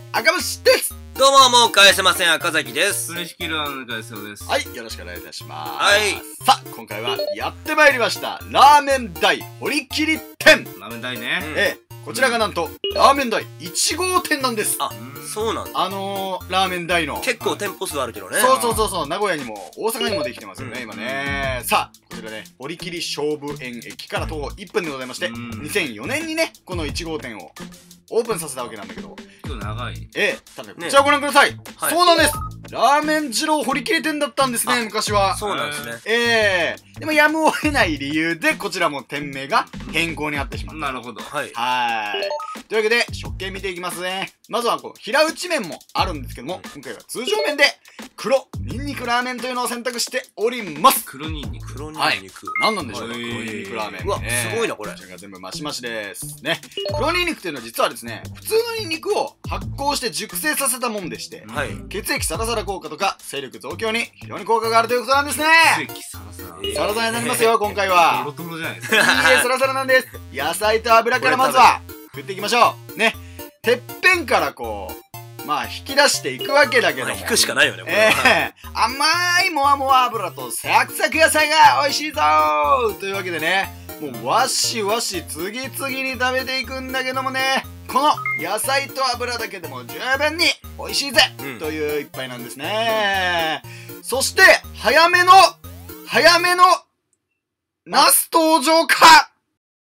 赤星です。 どうも、もう返せません、赤崎です。 取引ラーメン返せそうです。 はい、よろしくお願いいたします。 はい。 さあ、今回はやってまいりました。ラーメン大堀切店。 ラーメン大ね。 こちらがなんと、ラーメン大1号店なんです。 あ、そうなんだ。 ラーメン大の。 結構店舗数あるけどね。 そう、名古屋にも大阪にもできてますよね、今ね。さあ、こちらね、堀切菖蒲園駅から徒歩1分でございまして、2004年にね、この1号店をオープンさせたわけなんだけど。 ちょっと長い。 ただ、こちらをご覧ください。そうなんです。ラーメン二郎堀切店だったんですね、昔は。 そうなんですね。 でもやむを得ない理由で、こちらも店名が変更になってしまった。 なるほど。 はい。というわけで、食券見ていきますね。まずは、平打ち麺もあるんですけども、今回は通常麺で、黒ニンニクラーメンというのを選択しております。 黒ニンニク。 黒ニンニク。 何なんでしょうか、黒ニンニクラーメン。 うわ、すごいな、これ。 こちらが全部マシマシです。ね。黒ニンニクというのは実はですね、普通のニンニクを発酵して熟成させたもんでして、血液サラサラ効果とか、勢力増強に非常に効果があるということなんですね。 血液サラサラ。 サラサラになりますよ、今回は。 トロトロじゃないですか。 いいえ、サラサラなんです。野菜と油からまずは、食っていきましょう。ね。てっぺんから引き出していくわけだけども。 引くしかないよね、これ。 甘いもわもわ油とサクサク野菜が美味しいぞーというわけでね、もうわしわし次々に食べていくんだけどもね、この野菜と油だけでも十分に美味しいぜ、という一杯なんですね。そして、早めの、ナス登場か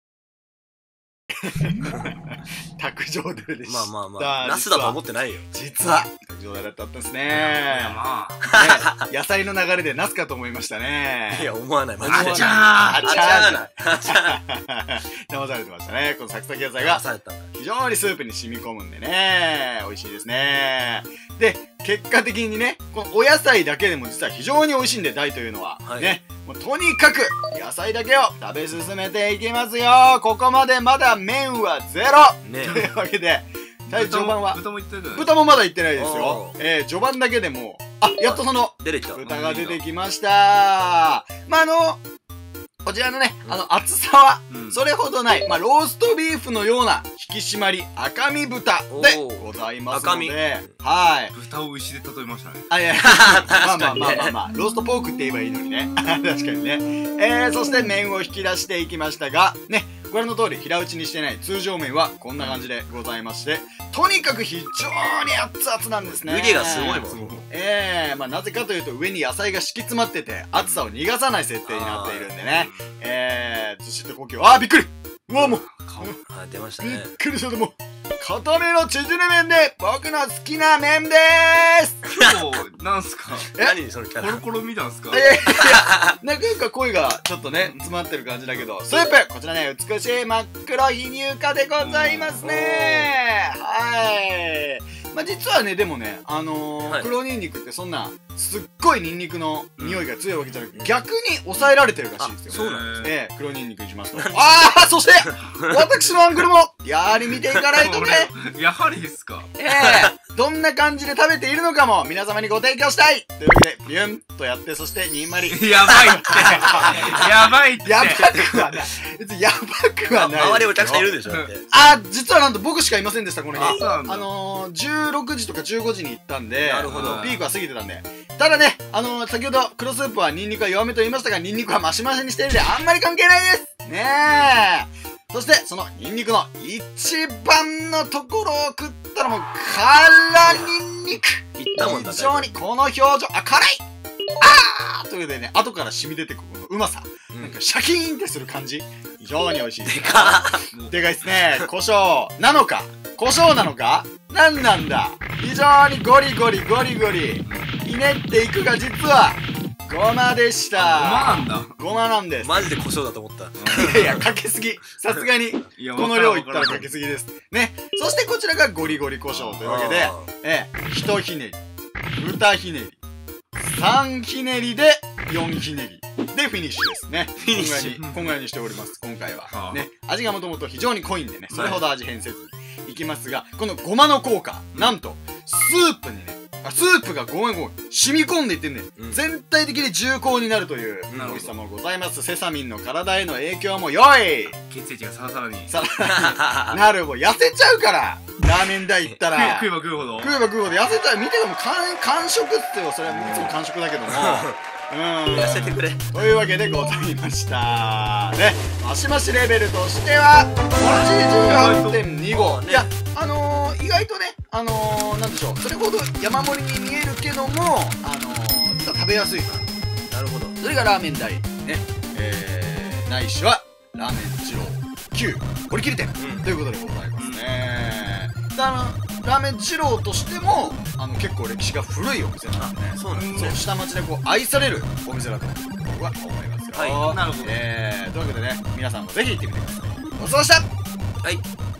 卓上ででした。 まあ。ナスだと思ってないよ。 実は、卓上でだったんですね。野菜の流れでナスかと思いましたね。 いや、思わない。マジで。 あちゃー騙されてましたね。このサクサク野菜が非常にスープに染み込むんでね、美味しいですね。で、結果的にね、このお野菜だけでも実は非常に美味しいんで、大というのは。ね。もうとにかく野菜だけを食べ進めていきますよ。ここまでまだ麺はゼロというわけで、序盤は豚もいってない。 豚もまだいってないですよ。序盤だけでもやっとその豚が出てきました。こちらのね、厚さはそれほどない、ローストビーフのような引き締まり赤身豚でございますので、 豚を牛で例えましたね。 まあローストポークって言えばいいのにね。確かにね。そして麺を引き出していきましたが、ね、ご覧の通り平打ちにしてない通常麺はこんな感じでございまして、とにかく非常に熱々なんですね。 湯気がすごいもん。 なぜかというと上に野菜が敷き詰まってて熱さを逃がさない設定になっているんでね。ずしっと呼吸。びっくり。うわ、もう。 出ましたね。 びっくりした。でも、固めの縮れ麺で僕の好きな麺でーす。 なんすか？ 何それキャラ？ コロコロ見たんすか？ なんか声がちょっとね、詰まってる感じだけど、スープこちらね、美しい真っ黒非乳化でございますね。実はね、でもね、黒ニンニクってそんな、すっごいニンニクの匂いが強いわけじゃなくて、逆に抑えられてるらしいんですよ。 そうなんです黒ニンニクにしますと。そして、私のアングルも、やはり見ていかないとね。 やはりですか？ どんな感じで食べているのかも、皆様にご提供したいというわけで、ビュンとやって、そしてにんまり。 やばいってやばいってやばくはない。別にやばくはない。 周りお客さんいるでしょ？ 実はなんと僕しかいませんでした、この日。16時とか15時に行ったんで、ピークは過ぎてたんで。ただね、先ほど黒スープはニンニクは弱めと言いましたが、ニンニクはマシマシにしているんで、あんまり関係ないですねえ。そして、そのニンニクの一番のところを食ったらもう、辛ニンニク。非常にこの表情、辛いというわけでね、後から染み出てくるこのうまさ。なんかシャキーンってする感じ。非常に美味しい。でかいですね。胡椒なのか何なんだ。非常にゴリゴリひねっていくが実はごまでした。ごまなんです。 マジで胡椒だと思った。 いや、かけすぎ。さすがにこの量いったらかけすぎですね。そしてこちらがゴリゴリ胡椒というわけで、1ひねり、2ひねり、3ひねりで4ひねりでフィニッシュですね。こんぐらいにしております、今回は。ね、味がもともと非常に濃いんでね、それほど味変せずにいきますが、このごまの効果、なんと、スープにね、 スープがごめん染み込んでいってんね、全体的に重厚になるという美味しさもございます。セサミンの体への影響も良い。 血液がサラサラになる。もう痩せちゃうからラーメン台行ったら食えば食うほど痩せちゃう。見ても完食っすよ。それはいつも完食だけども痩せてくれというわけでございましたね。マシマシレベルとしては 88.25。いや意外とねなんでしょう、それほど山盛りに見えるけども実は食べやすいから。 なるほど。 それがラーメン台ね、ないしはラーメン二郎旧堀切店ということでございますね。ラーメン二郎としても結構歴史が古いお店なんでね。 そうなんですね。 下町で愛されるお店だと僕は思いますよ。 はい、なるほど。 というわけでね、皆さんもぜひ行ってみてください。ごちそうさまでした。 はい。